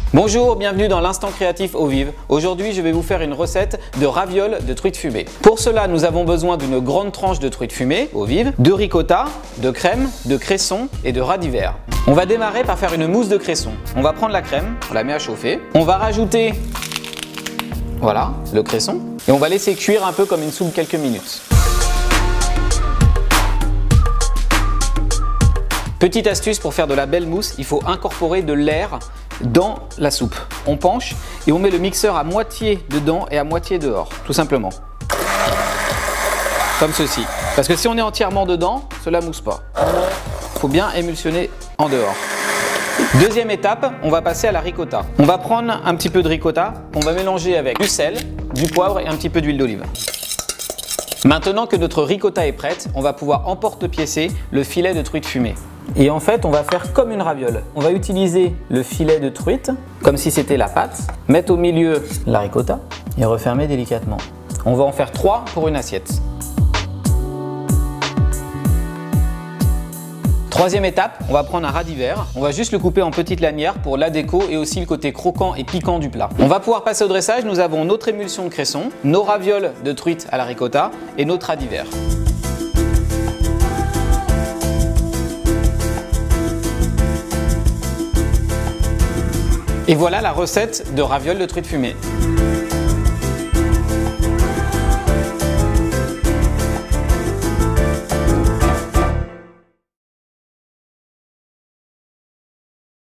Bonjour, bienvenue dans l'Instant Créatif Eau Vive. Aujourd'hui, je vais vous faire une recette de ravioles de truite fumée. Pour cela, nous avons besoin d'une grande tranche de truite fumée, eau vive, de ricotta, de crème, de cresson et de radis vert. On va démarrer par faire une mousse de cresson. On va prendre la crème, on la met à chauffer. On va rajouter, voilà, le cresson. Et on va laisser cuire un peu comme une soupe quelques minutes. Petite astuce pour faire de la belle mousse, il faut incorporer de l'air dans la soupe. On penche et on met le mixeur à moitié dedans et à moitié dehors, tout simplement. Comme ceci. Parce que si on est entièrement dedans, cela mousse pas. Il faut bien émulsionner en dehors. Deuxième étape, on va passer à la ricotta. On va prendre un petit peu de ricotta, on va mélanger avec du sel, du poivre et un petit peu d'huile d'olive. Maintenant que notre ricotta est prête, on va pouvoir emporte-piécer le filet de truite fumée. Et en fait, on va faire comme une raviole. On va utiliser le filet de truite, comme si c'était la pâte, mettre au milieu la ricotta et refermer délicatement. On va en faire 3 pour une assiette. Troisième étape, on va prendre un radis vert. On va juste le couper en petites lanières pour la déco et aussi le côté croquant et piquant du plat. On va pouvoir passer au dressage. Nous avons notre émulsion de cresson, nos ravioles de truite à la ricotta et notre radis vert. Et voilà la recette de ravioles de truite fumée.